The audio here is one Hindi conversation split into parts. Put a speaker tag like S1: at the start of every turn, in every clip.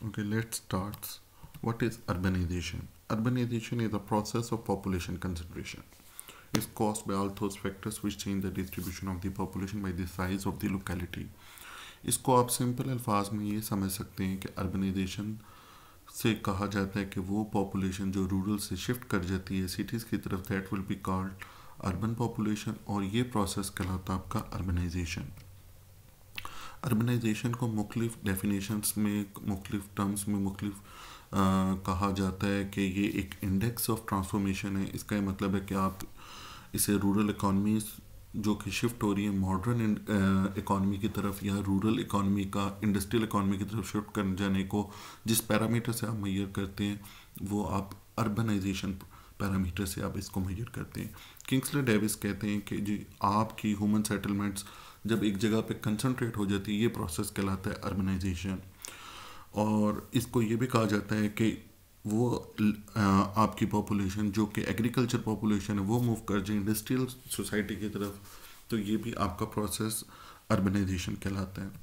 S1: Okay, let's start. What is urbanization? Urbanization is a process of population concentration. It's caused by all those factors which change the distribution of the population by the size of the locality. इसको आप सिंपल अल्फाज में ये समझ सकते हैं कि अर्बनाइजेशन से कहा जाता है कि वो पॉपुलेशन जो रूरल से शिफ्ट कर जाती है सिटीज़ की तरफ, that will be called urban population, और ये प्रोसेस कहलाता है आपका अर्बनाइजेशन। अर्बनाइजेशन को मुख्तलिफ डेफिनेशंस में, मुख्तलिफ टर्म्स में मुख्तलिफ कहा जाता है कि ये एक इंडेक्स ऑफ ट्रांसफॉर्मेशन है। इसका ये मतलब है कि आप इसे रूरल इकॉनमीज जो कि शिफ्ट हो रही है मॉडर्न इकॉनमी की तरफ या रूरल इकॉनमी का इंडस्ट्रियल इकॉनमी की तरफ शिफ्ट कर जाने को जिस पैरामीटर से आप मेजर करते हैं वो आप अर्बनाइजेशन पैरामीटर से आप इसको मेजर करते हैं। किंग्सले डेविस कहते हैं कि जी आपकी ह्यूमन सेटलमेंट्स जब एक जगह पे कंसंट्रेट हो जाती है ये प्रोसेस कहलाता है अर्बनाइजेशन। और इसको ये भी कहा जाता है कि वो आपकी पॉपुलेशन जो कि एग्रीकल्चर पॉपुलेशन है वो मूव कर जाए इंडस्ट्रियल सोसाइटी की तरफ, तो ये भी आपका प्रोसेस अर्बनाइजेशन कहलाता है।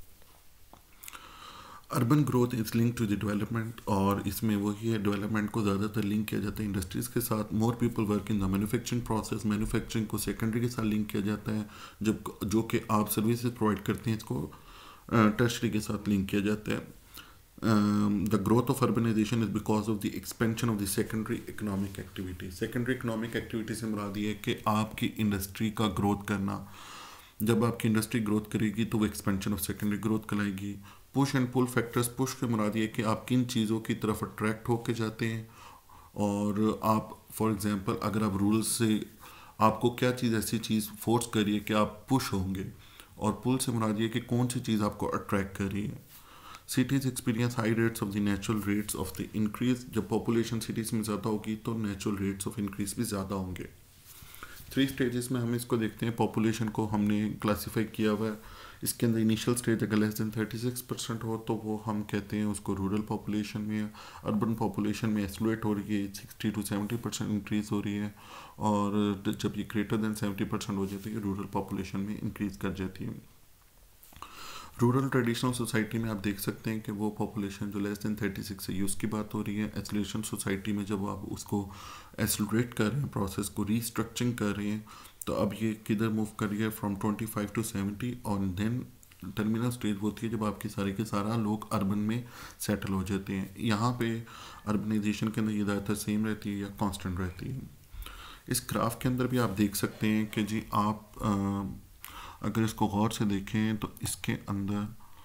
S1: Urban growth is link to the development, और इसमें वही है डेवलपमेंट को ज़्यादातर लिंक किया जाता है इंडस्ट्रीज़ के साथ। More people work in the manufacturing process, manufacturing को सेकेंडरी के साथ लिंक किया जाता है। जब जो कि आप सर्विसेज प्रोवाइड करते हैं इसको टर्शरी के साथ लिंक किया जाता है। The growth of urbanization is because of the expansion of the secondary economic activity. Secondary economic activity से मुराद ये है कि आपकी इंडस्ट्री का ग्रोथ करना। जब आपकी इंडस्ट्री ग्रोथ करेगी तो वो एक्सपेंशन ऑफ सेकेंडरी ग्रोथ कहलाएगी। Push and pull factors, push से मुराद ये है कि आप किन चीज़ों की तरफ अट्रैक्ट होके जाते हैं, और आप फॉर एग्जांपल अगर आप रूरल से आपको क्या चीज़ ऐसी चीज़ फोर्स करिए कि आप पुश होंगे, और पुल से मुराद ये कि कौन सी चीज़ आपको अट्रैक्ट कर रही है। Cities experience high rates of the natural rates of the increase, जब पॉपुलेशन सिटीज़ में ज़्यादा होगी तो नेचुरल रेट्स ऑफ इंक्रीज भी ज़्यादा होंगे। 3 स्टेजेस में हम इसको देखते हैं। पॉपुलेशन को हमने क्लासीफाई किया हुआ है। इसके अंदर इनिशियल स्टेज अगर लेस देन 36% हो तो वो हम कहते हैं उसको रूरल पॉपुलेशन में है। अर्बन पॉपुलेशन में एक्सप्लोरेट हो रही है, 60 to 70% इंक्रीज़ हो रही है, और जब ये ग्रेटर देन 70% हो जाती है रूरल पॉपुलेशन में इंक्रीज़ कर जाती है। रूरल ट्रेडिशनल सोसाइटी में आप देख सकते हैं कि वो पॉपुलेशन जो लेस देन 36 से यूज़ की बात हो रही है। एसोलेशन सोसाइटी में जब आप उसको एसोलेट कर रहे हैं, प्रोसेस को रीस्ट्रक्चरिंग कर रहे हैं, तो अब ये किधर मूव कर रही है फ्रॉम 25 to 70, और देन टर्मिनल स्टेज होती है जब आपके सारे के सारा लोग अर्बन में सेटल हो जाते हैं। यहाँ पे अर्बनाइजेशन के अंदर ये ज़्यादातर सेम रहती है या कांस्टेंट रहती है। इस ग्राफ के अंदर भी आप देख सकते हैं कि जी आप अगर इसको गौर से देखें तो इसके अंदर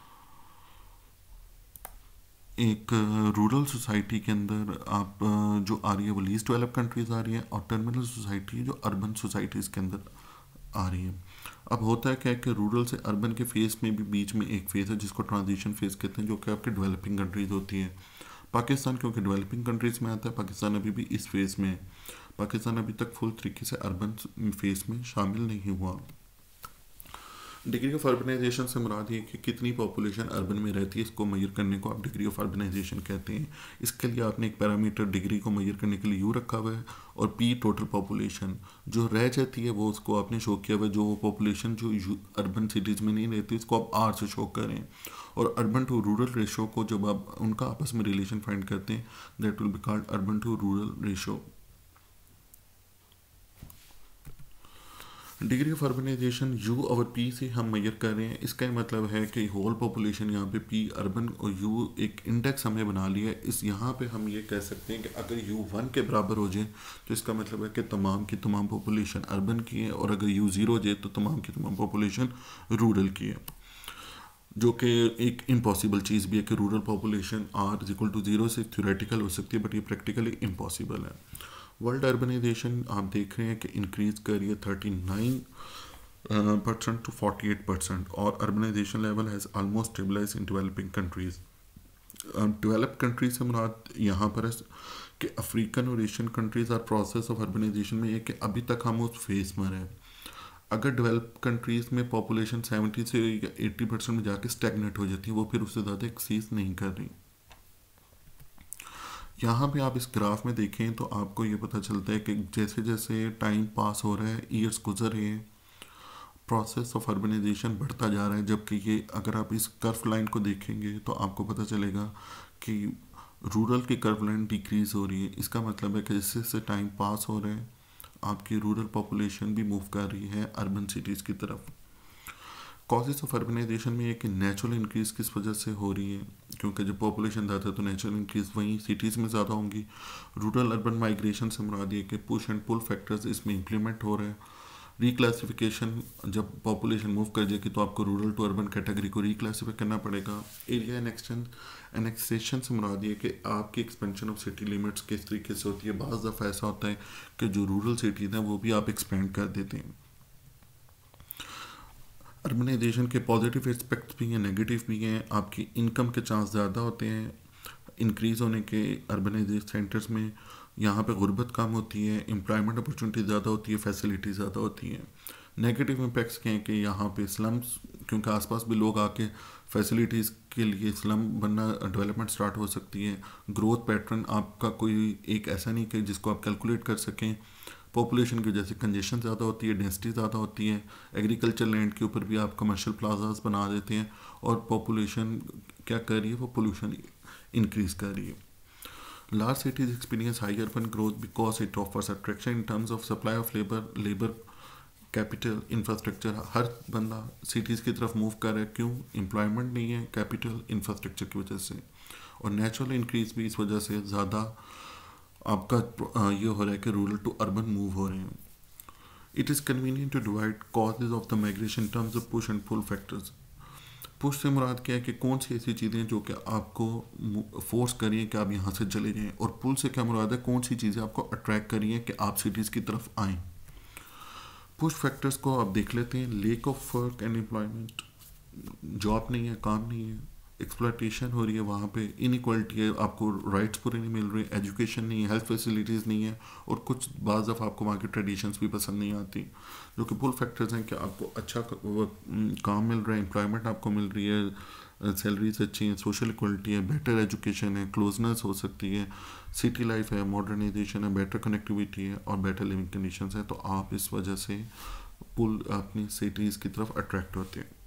S1: एक रूरल सोसाइटी के अंदर आप जो आ रही है वो लीस्ट डेवलप कंट्रीज आ रही है, और टर्मिनल सोसाइटी जो अर्बन सोसाइटीज़ के अंदर आ रही है। अब होता है क्या है कि रूरल से अर्बन के फेज़ में भी बीच में एक फेज़ है जिसको ट्रांजिशन फेज़ कहते हैं, जो कि आपके डेवलपिंग कंट्रीज़ होती है। पाकिस्तान क्योंकि डेवलपिंग कंट्रीज़ में आता है, पाकिस्तान अभी भी इस फेज़ में है। पाकिस्तान अभी तक फुल तरीके से अर्बन फेज़ में शामिल नहीं हुआ। डिग्री ऑफ अर्बनाइजेशन से मुराद है कि कितनी पॉपुलेशन अर्बन में रहती है, इसको मेजर करने को आप डिग्री ऑफ अर्बनाइजेशन कहते हैं। इसके लिए आपने एक पैरामीटर डिग्री को मेजर करने के लिए यू रखा हुआ है, और पी टोटल पॉपुलेशन जो रह जाती है वो उसको आपने शो किया हुआ है। जो पॉपुलेशन जो अर्बन सिटीज़ में नहीं रहती इसको आप आर से शो करें, और अर्बन टू रूरल रेशो को जब आप उनका आपस में रिलेशन फाइंड करते हैं that will be called urban to rural ratio. Degree of urbanization U और पी से हम मेजर कर रहे हैं। इसका मतलब है कि होल पॉपुलेशन यहाँ पे पी अर्बन और यू एक इंडेक्स हमने बना लिया है। इस यहाँ पे हम ये कह सकते हैं कि अगर यू 1 के बराबर हो जाए तो इसका मतलब है कि तमाम की तमाम पॉपुलेशन अर्बन की है, और अगर यू 0 हो जाए तो तमाम की तमाम पॉपुलेशन रूरल की है, जो कि एक इम्पॉसिबल चीज़ भी है कि rural population R is equal to 0 से थ्योरेटिकल हो सकती है, बट ये प्रैक्टिकली इम्पॉसिबल है। वर्ल्ड अर्बनाइजेशन आप देख रहे हैं कि इंक्रीज कर रही है 39% to 48%, और urbanization level has almost stabilize in developing countries. Develop countries से मुराद यहाँ पर है कि अफ्रीकन और Asian countries are process of urbanization में ये कि अभी तक हम उस फेज में रहे। अगर डेवलप कंट्रीज़ में पॉपुलेशन 70 से 80% में जाके स्टैगनेट हो जाती है, वो फिर उससे ज़्यादा एक्सीज नहीं कर रही। यहाँ पे आप इस ग्राफ में देखें तो आपको ये पता चलता है कि जैसे जैसे टाइम पास हो रहा है, ईयर्स गुजर रहे हैं, प्रोसेस ऑफ अर्बनाइजेशन बढ़ता जा रहा है, जबकि ये अगर आप इस कर्व लाइन को देखेंगे तो आपको पता चलेगा कि रूरल की कर्व लाइन डिक्रीज हो रही है। इसका मतलब है कि जैसे जैसे टाइम पास हो रहा है आपकी रूरल पॉपुलेशन भी मूव कर रही है अर्बन सिटीज़ की तरफ। कॉजेज ऑफ अर्बनाइजेशन में ये कि नेचुरल इंक्रीज किस वजह से हो रही है, क्योंकि जब पॉपुलेशन ज़्यादा है तो नेचुरल इंक्रीज वहीं सिटीज़ में ज़्यादा होंगी। रूरल अर्बन माइग्रेशन से मुराद ये कि पुश एंड पुल फैक्टर्स इसमें इम्प्लीमेंट हो रहे हैं। रिक्लासिफिकेशन, जब पॉपुलेशन मूव कर जाएगी तो आपको रूरल टू अर्बन कैटेगरी को रिक्लासीफाई करना पड़ेगा। एरिया एनेक्सेशन से मुराद ये कि आपकी एक्सपेंशन ऑफ सिटी लिमिट्स किस तरीके से होती है। बाज़ दफ़ा ऐसा होता है कि जो रूरल सिटीज़ हैं वो भी आप एक्सपेंड कर देते हैं। अर्बनाइजेशन के पॉजिटिव एस्पेक्ट्स भी हैं, नेगेटिव भी हैं। आपकी इनकम के चांस ज़्यादा होते हैं इंक्रीज़ होने के अर्बनाइजेशन सेंटर्स में। यहाँ पे गुर्बत कम होती है, एम्प्लॉयमेंट अपॉर्चुनिटी ज़्यादा होती है, फैसिलिटी ज़्यादा होती है। नेगेटिव इम्पैक्ट्स क्या हैं कि यहाँ पे स्लम्स, क्योंकि आसपास भी लोग आके फैसिलिटीज़ के लिए स्लम बनना, डेवलपमेंट स्टार्ट हो सकती है। ग्रोथ पैटर्न आपका कोई एक ऐसा नहीं कि जिसको आप कैलकुलेट कर सकें। पॉपुलेशन की वजह से कंजेशन ज़्यादा होती है, डेंसिटी ज़्यादा होती है। एग्रीकल्चर लैंड के ऊपर भी आप कमर्शियल प्लाजाज बना देते हैं और पॉपुलेशन क्या कर रही है, वो पोल्यूशन इंक्रीज़ कर रही है। Large cities experience high urban growth because it offers attraction in terms of supply of labour capital infrastructure. हर बंदा सिटीज़ की तरफ मूव कर रहा है, क्यों? एम्प्लॉयमेंट नहीं है, कैपिटल इंफ्रास्ट्रक्चर की वजह से। और नेचुरल इंक्रीज भी इस वजह से ज़्यादा आपका ये हो रहा है कि रूरल टू अर्बन मूव हो रहे हैं। It is convenient to divide causes of the migration terms of push and pull factors. Push से मुराद क्या है कि कौन सी ऐसी चीज़ें जो कि आपको फोर्स करिए कि आप यहाँ से चले जाएं, और पुल से क्या मुराद है कौन सी चीज़ें आपको अट्रैक्ट करिए कि आप सिटीज़ की तरफ आएँ। पुश फैक्टर्स को आप देख लेते हैं। Lack of work and employment, job नहीं है, काम नहीं है, एक्सप्लॉयटेशन हो रही है, वहाँ पे इनइक्वालिटी है, आपको राइट्स पूरे नहीं मिल रहे, एजुकेशन नहीं है, हेल्थ फैसिलिटीज़ नहीं है, और कुछ बाज़ दफ़ा आपको वहाँ की ट्रेडिशंस भी पसंद नहीं आती। जो कि पुल फैक्टर्स हैं कि आपको अच्छा काम मिल रहा है, एम्प्लॉयमेंट आपको मिल रही है, सैलरीज अच्छी हैं, सोशल इक्वलिटी है, बेटर एजुकेशन है, क्लोजनेस हो सकती है, सिटी लाइफ है, मॉडर्नाइजेशन है, बेटर कनेक्टिविटी है और बेटर लिविंग कंडीशंस है। तो आप इस वजह से पुल अपनी सिटीज़ की तरफ अट्रैक्ट होते हैं।